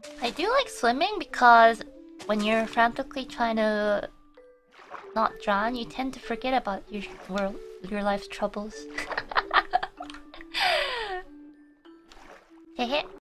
I do like swimming because when you're frantically trying to not drown, you tend to forget about your life's troubles. Hehe.